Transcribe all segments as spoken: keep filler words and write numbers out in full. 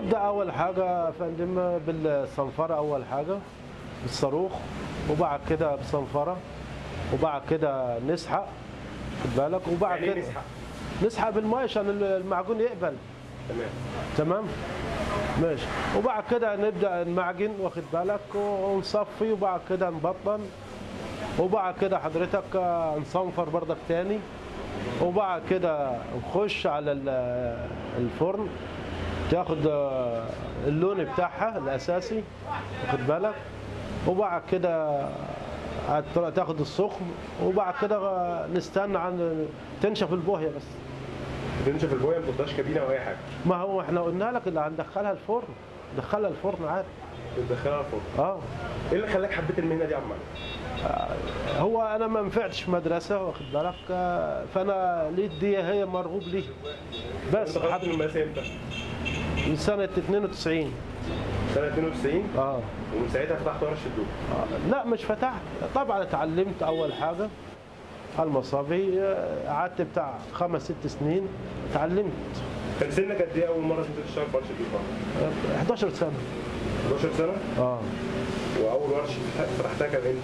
نبدا اول حاجه يا فندم بالصنفره، اول حاجه بالصاروخ، وبعد كده بصنفره، وبعد كده نسحق، خد بالك، وبعد يعني كده نسحق نسحق بالميه عشان المعجون يقبل. تمام تمام ماشي. وبعد كده نبدا نمعجن، واخد بالك، ونصفي، وبعد كده نبطن، وبعد كده حضرتك نصنفر بردك تاني، وبعد كده نخش على الفرن تاخد اللون بتاعها الاساسي، واخد بالك، وبعد كده تاخد السخن، وبعد كده نستنى عن تنشف البويه بس. تنشف البويه، ما تحطهاش كابينه او اي حاجه. ما هو احنا قلنا لك اللي هندخلها الفرن، ندخلها الفرن عادي. تدخلها الفرن. اه. ايه اللي خلاك حبيت المهنه دي يا عم علي؟ آه هو انا ما نفعتش في مدرسه، واخد بالك، آه فانا لقيت دي هي مرغوب ليه. بس انت خدت المدرسه امتى؟ من سنه اثنين وتسعين. سنه اثنين وتسعين؟ اه. ومن ساعتها فتحت ورشه دوب؟ آه لا مش فتحت، طبعا اتعلمت اول حاجه المصابي، قعدت بتاع خمس ست سنين اتعلمت. كان سنك قد ايه اول مره تنزل تشتغل في ورشه دوب؟ احداشر سنه. احداشر سنه؟ اه. واول ورشه فتحتها كان امتى؟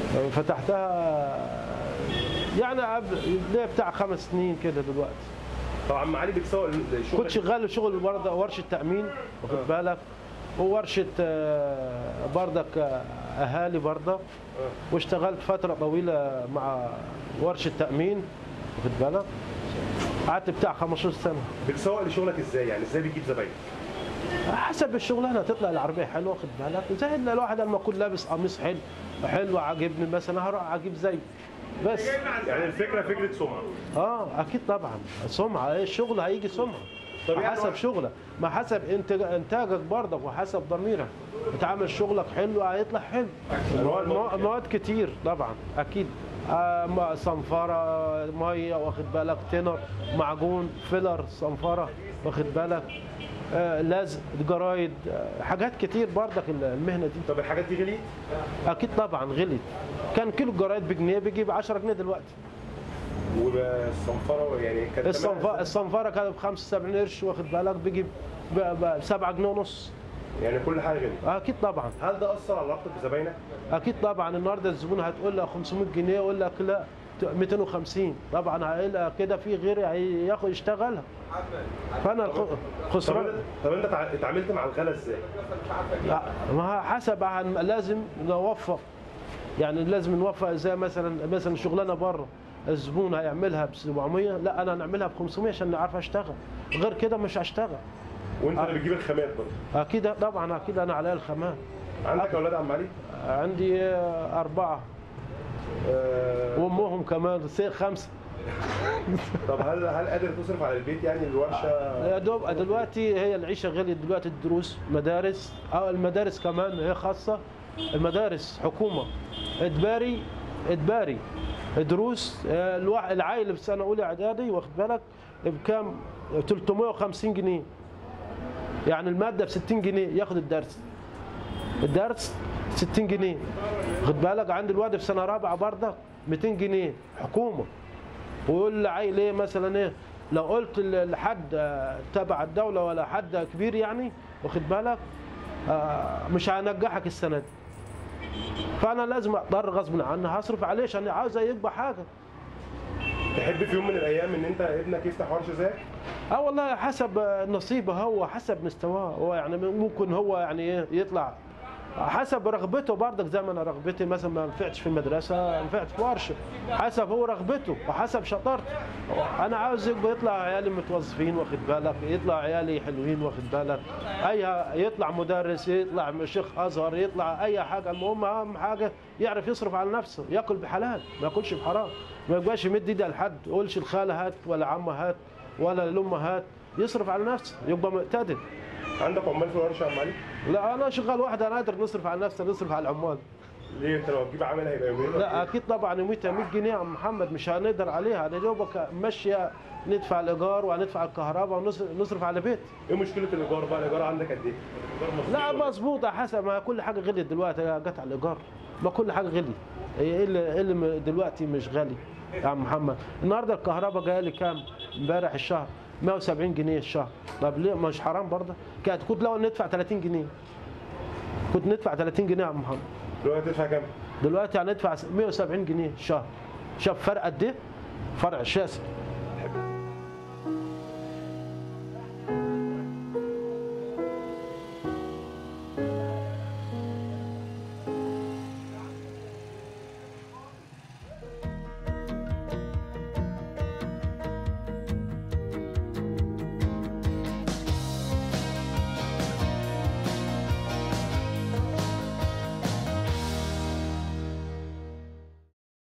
فتحتها يعني قبل ليه بتاع خمس سنين كده دلوقتي. طبعا عم علي بيكسر الشغل. كنت شغال شغل برضه ورشه تامين، واخد آه. بالك، وورشه بردك اهالي برضه، آه. واشتغلت فتره طويله مع ورشه تامين، واخد بالك، قعدت بتاع خمستاشر سنه. بتسوق لشغلك ازاي؟ يعني ازاي بتجيب زباين؟ حسب الشغلانه، تطلع العربيه حلوه، واخد بالك، زي الواحد لما يكون لابس قميص حلو حلو عاجبني مثلا هروح اجيب زيه بس. يعني الفكره فكره سمعه. اه اكيد طبعا، سمعه، الشغل هيجي سمعه. طب حسب يعني شغلك، ما حسب انتاج انتاجك برضك، وحسب ضميرك. بتعمل شغلك حلو هيطلع حلو. مواد كتير طبعا اكيد، آه صنفره، ميه، واخد بالك، تنر، معجون، فيلر، صنفره، واخد بالك، آه لزق، جرايد، آه حاجات كتير برضك المهنه دي. طب الحاجات دي غليت؟ اكيد طبعا غليت. كان كيلو الجرايد بجنيه بيجي ب عشرة جنيه دلوقتي. والصنفره يعني كانت الصنفره الصنفره كانت ب خمسة وسبعين قرش، واخد بالك، بيجي ب سبعة جنيه ونص. يعني كل حاجه غليت؟ اكيد طبعا. هل ده اثر على علاقتك بزباينك؟ اكيد طبعا. النهارده الزبون هتقول له خمسمية جنيه، يقول لك لا مئتين وخمسين، طبعا هيلاقي كده في غيري هياخد يشتغلها، فانا خسران. طب انت اتعاملت مع الغلا ازاي؟ ما حسب، لازم نوفق، يعني لازم نوفق. زي مثلا مثلا شغلانه بره الزبون هيعملها ب سبعمية، لا انا هنعملها ب خمسمية عشان نعرف اشتغل، غير كده مش هشتغل. وانت اللي بتجيب الخامات برضه؟ اكيد طبعا، اكيد انا عليا الخامات. عندك اولاد يا عم علي؟ عندي اربعه. أه وامهم كمان خمسه. طب هل هل قادر تصرف على البيت يعني الورشه؟ يا دوب دلوقتي هي العيشه غليت دلوقتي، الدروس، مدارس، او المدارس كمان هي خاصه، المدارس حكومه اجباري اجباري دروس. العائله في سنه اولى اعدادي، واخد بالك، بكام؟ ثلاثمية وخمسين جنيه، يعني الماده ب ستين جنيه ياخد الدرس. الدرس ستين جنيه، واخد بالك. عند الواد في سنه رابعه برضك مئتين جنيه حكومه. ويقول لعيل ايه مثلا ايه، لو قلت لحد تبع الدوله ولا حد كبير يعني، واخد بالك، مش هنجحك السنه دي. فانا لازم اضطر غصب عني هصرف عليه عشان عاوز يكبر حاجه. تحب في يوم من الايام ان انت ابنك يفتح ورشه زيك؟ اه والله حسب نصيبه، هو حسب مستواه هو، يعني ممكن هو يعني ايه يطلع حسب رغبته برضك. زي ما انا رغبتي مثلا ما نفعتش في المدرسه، نفعت في ورشه، حسب هو رغبته وحسب شطارته. انا عاوز يبقى يطلع عيالي متوظفين، واخد بالك، يطلع عيالي حلوين، واخد بالك، اي يطلع مدرس، يطلع شيخ ازهر، يطلع اي حاجه، المهم اهم حاجه يعرف يصرف على نفسه، ياكل بحلال، ما ياكلش بحرام، ما يبقاش يمد ايده لحد، يقولش الخاله هات ولا عمه هات ولا الام هات، يصرف على نفسه، يبقى معتدل. عندك عمال في الورشه يا عم علي؟ لا انا شغال واحد، انا قادر نصرف على نفسي، نصرف على العمال. ليه؟ انت لو تجيب عامل هيبقى يومين؟ لا اكيد طبعا، يوميتها مية جنيه يا عم محمد، مش هنقدر عليها. انا دوبك ماشيه، ندفع الايجار وهندفع الكهرباء ونصرف على بيت. ايه مشكله الايجار بقى؟ الايجار عندك قد ايه؟ لا مظبوطه، حسب ما كل حاجه غليت دلوقتي، جت على الايجار، ما كل حاجه غليت. ايه اللي اللي دلوقتي مش غالي يا عم محمد؟ النهارده الكهرباء جايه لي كام؟ امبارح الشهر مئة وسبعين جنيه الشهر. طب ليه مش حرام برضه؟ كانت كنت لو ندفع ثلاثين جنيه، كنت ندفع ثلاثين جنيه يا عم محمد. دلوقتي تدفع كام؟ دلوقتي هندفع مئة وسبعين جنيه الشهر. شوف فرق قد ايه؟ فرق شاسع.